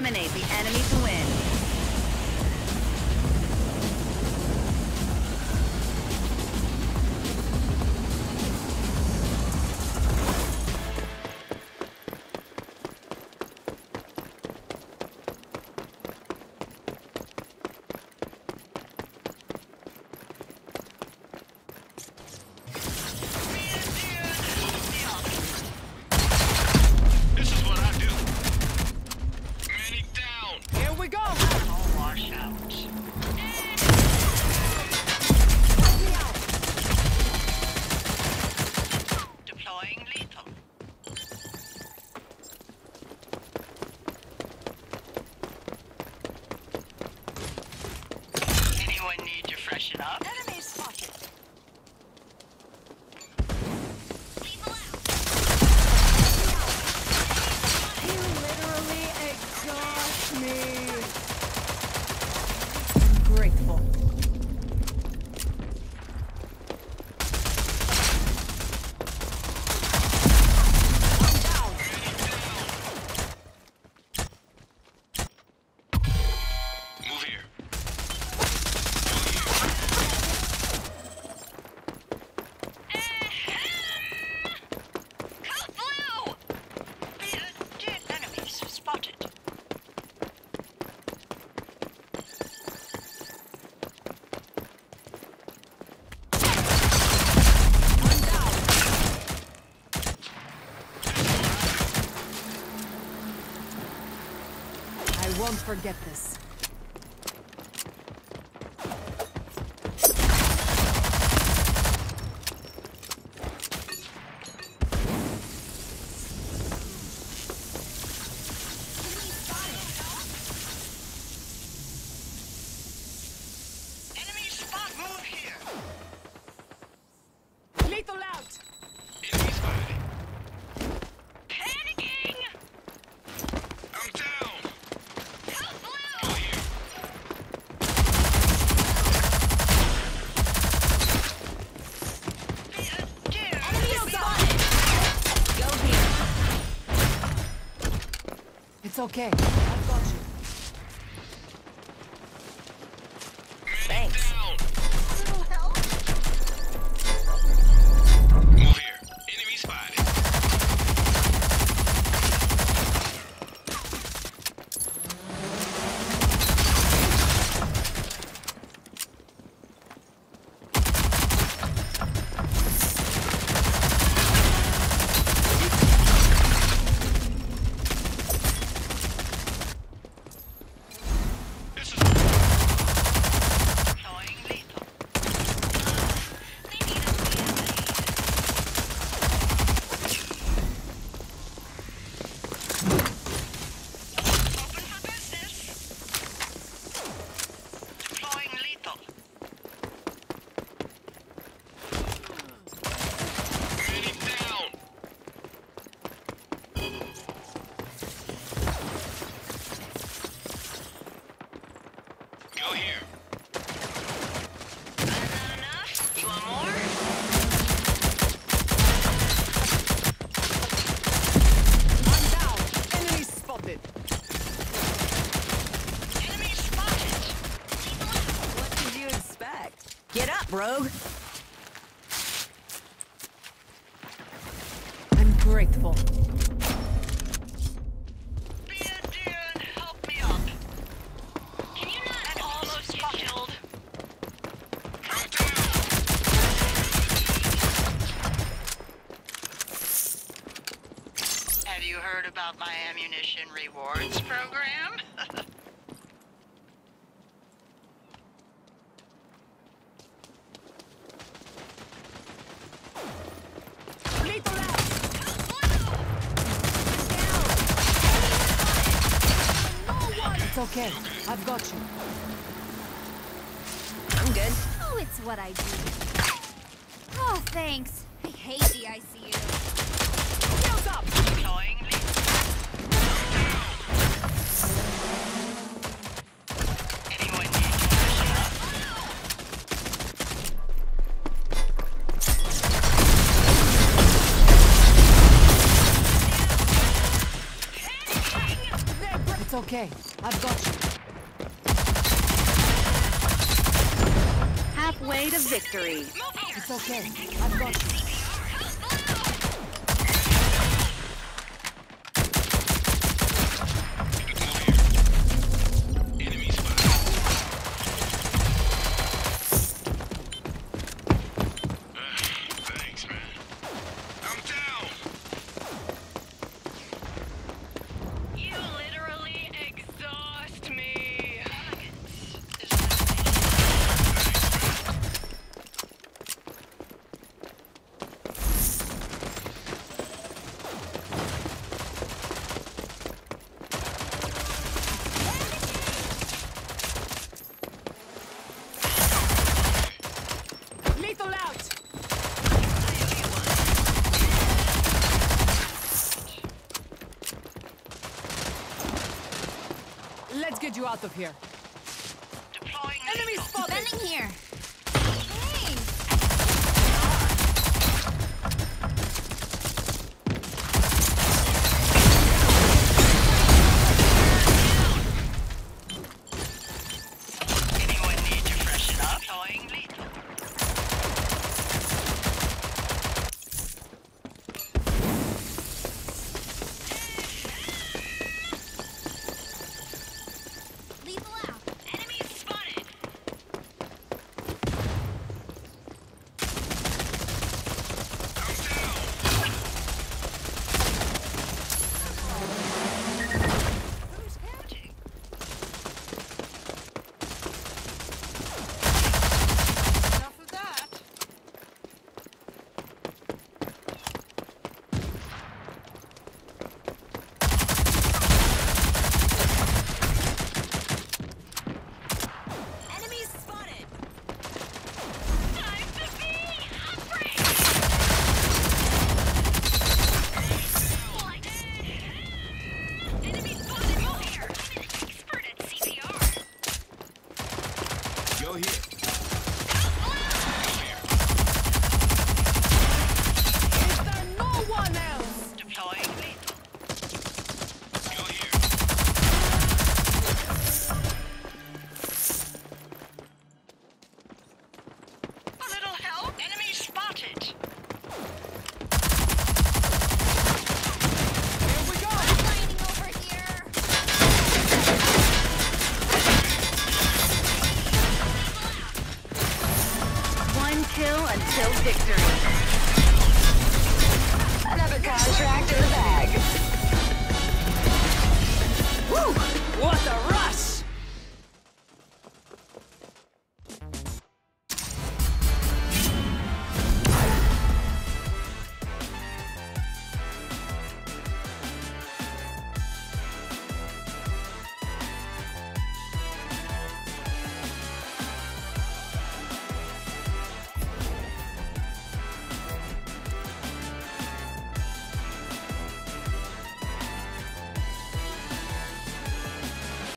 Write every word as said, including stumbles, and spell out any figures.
Eliminate the enemy to win. I won't forget this. Enemy spot, move here. Lethal out. Enemy spotted. Panicking. I'm down. Help blue. Go here. Enemy spotted. Go here. It's okay. I've got you. Thanks. Down. Little help. Move here. Enemy spotted. This is deploying lethal. They need us to Open for business. Deploying lethal. Enemy down. Go here. Not enough? You want more? I'm down. Enemy spotted. Enemy spotted. What did you expect? Get up, rogue. I'm grateful. Be a dear and help me up. Can you not almost get killed? I'm down. Have you heard about my ammunition rewards program? Lethal out. It's okay. I've got you. I'm good. Oh, it's what I do. Oh, thanks. I hate the I C U. Shields up. Deploying lethal. Anyone need to finish it up? It's okay. okay. I've got you. Halfway to victory. It's okay. I've got you. Let's get you out of here. Deploying Enemy spotted! Standing here. Hey! Anyone need to freshen up? Deploying lethal. Lethal out. Enemy spotted. Who's counting? Enough of that. Enemy spotted! Time to be hungry. Enemy spotted. Go here. I'm an expert at C P R. Go here. Is there no one else? Deploying lethal. Go here. A little help. Enemy spotted. Here we go! Lining over here. One kill until victory.